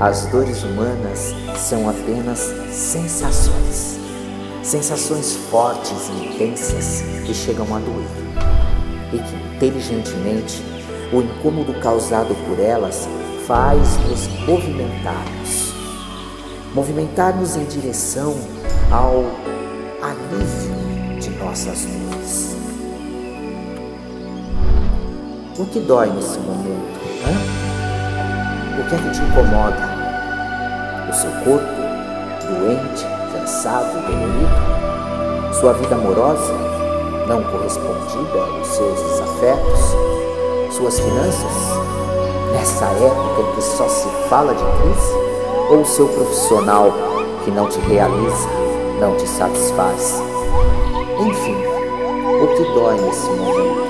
As dores humanas são apenas sensações. Sensações fortes e intensas que chegam a doer. E que, inteligentemente, o incômodo causado por elas faz-nos movimentar-nos em direção ao alívio de nossas dores. O que dói nesse momento? O que é que te incomoda? O seu corpo, doente, cansado, dolorido? Sua vida amorosa, não correspondida, os seus desafetos? Suas finanças? Nessa época em que só se fala de crise? Ou o seu profissional que não te realiza, não te satisfaz? Enfim, o que dói nesse momento?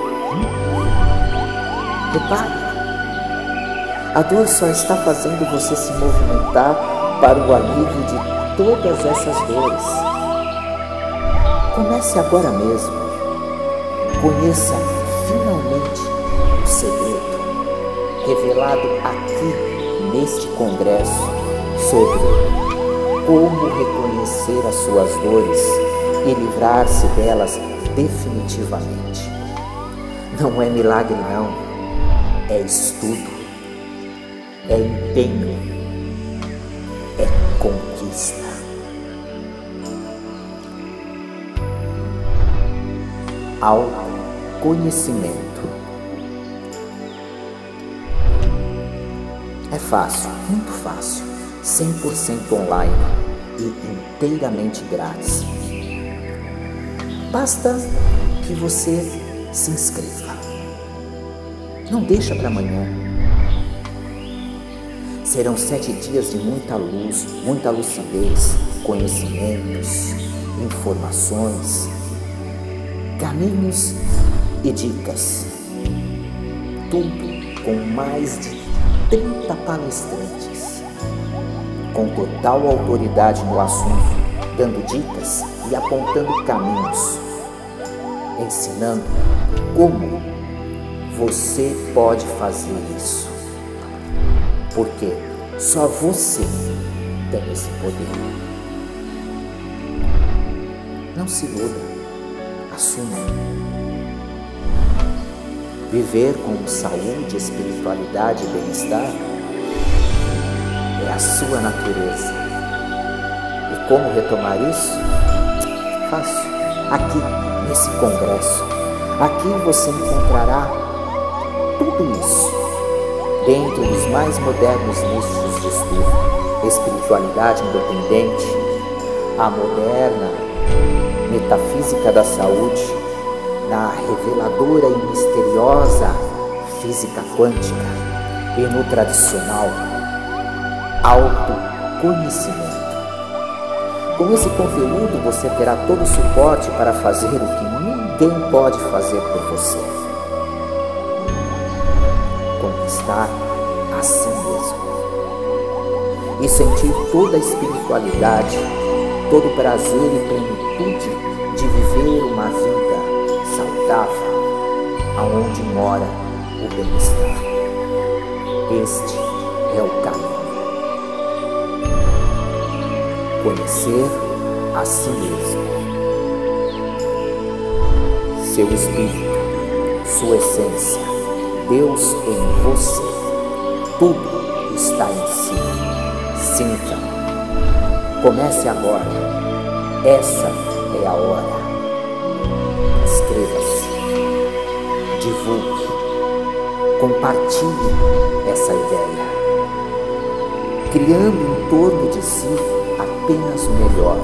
Repare, a dor só está fazendo você se movimentar para o alívio de todas essas dores. Comece agora mesmo. Conheça finalmente o segredo revelado aqui neste congresso sobre como reconhecer as suas dores e livrar-se delas definitivamente. Não é milagre não, é estudo, é empenho, é conquista. Autoconhecimento. É fácil, muito fácil, 100% online e inteiramente grátis. Basta que você se inscreva. Não deixa para amanhã. Serão 7 dias de muita luz, muita lucidez, conhecimentos, informações, caminhos e dicas. Tudo com mais de 30 palestrantes, com total autoridade no assunto, dando dicas e apontando caminhos, ensinando como você pode fazer isso. Porque só você tem esse poder. Não se iluda, assuma. Viver com saúde, espiritualidade e bem-estar é a sua natureza. E como retomar isso? Fácil. Aqui, nesse congresso. Aqui você encontrará tudo isso dentro dos mais modernos nichos de estudo. Espiritualidade independente, a moderna metafísica da saúde, na reveladora e misteriosa física quântica e no tradicional autoconhecimento. Com esse conteúdo você terá todo o suporte para fazer o que ninguém pode fazer por você. Conquistar a si mesmo e sentir toda a espiritualidade, todo o prazer e plenitude de viver uma vida saudável, aonde mora o bem-estar. Este é o caminho. Conhecer a si mesmo, seu espírito, sua essência, Deus em você. Tudo está em si. Sinta. Comece agora. Essa é a hora. Inscreva-se. Divulgue. Compartilhe essa ideia, criando em torno de si apenas o melhor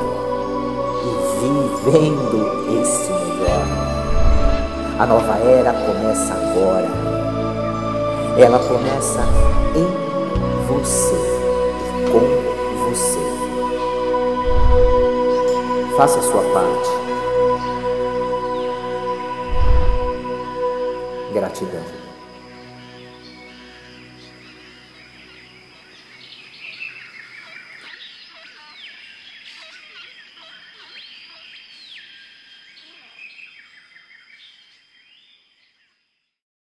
e vivendo esse melhor. A nova era começa agora. Ela começa em você e com você. Faça a sua parte. Gratidão.